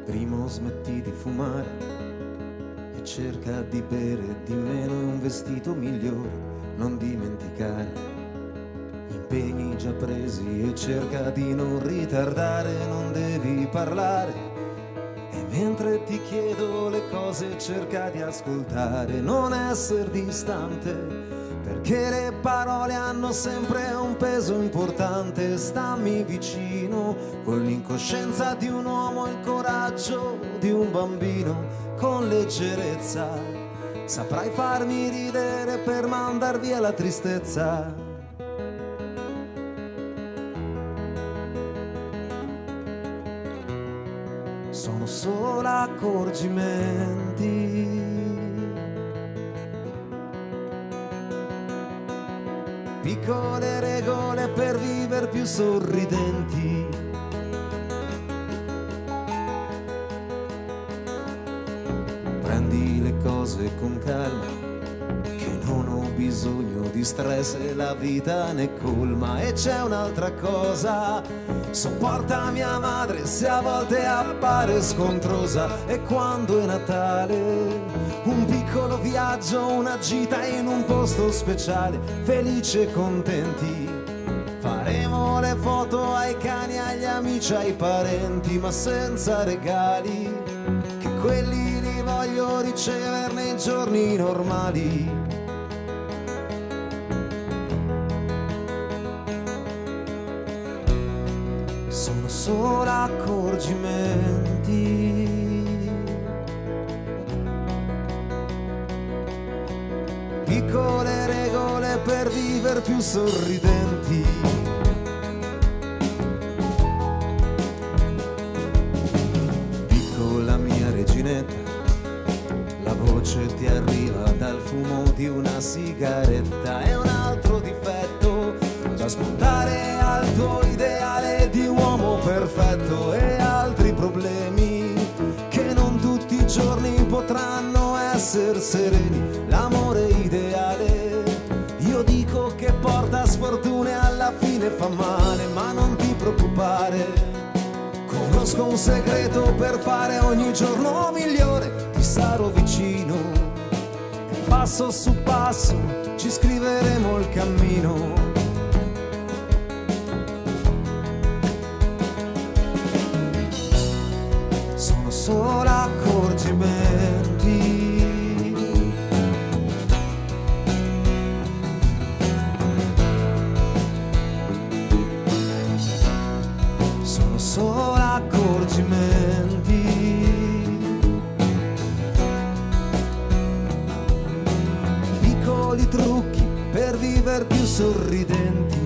Primo smetti di fumare e cerca di bere di meno e un vestito migliore, non dimenticare impegni già presi e cerca di non ritardare, non devi parlare. E mentre ti chiedo le cose cerca di ascoltare, non essere distante, perché le parole hanno sempre un peso importante. Stammi vicino con l'incoscienza di un uomo, il coraggio di un bambino, con leggerezza saprai farmi ridere per mandar via la tristezza. Sono solo accorgimenti, piccole regole per vivere più sorridenti. Prendi le cose con calma, che non ho bisogno di stress e la vita ne colma. E c'è un'altra cosa, sopporta mia madre se a volte appare scontrosa. E quando è Natale, un piccolo viaggio, una gita in un posto speciale, felici e contenti. Faremo le foto ai cani, agli amici, ai parenti, ma senza regali, che quelli li voglio ricevere nei giorni normali. Sono solo accorgimenti, piccole regole per vivere più sorridenti. Piccola mia reginetta, la voce ti arriva dal fumo di una sigaretta. È un altro difetto da spuntare al tuo ideale di uomo perfetto, e altri problemi che non tutti i giorni potranno essere sereni. L'amore ideale, io dico che porta sfortuna e alla fine fa male, ma non ti preoccupare, conosco un segreto per fare ogni giorno migliore. Ti sarò vicino e passo su passo ci scriveremo il cammino. Sono solo accorgimenti, sono solo accorgimenti, piccoli trucchi per vivere più sorridenti.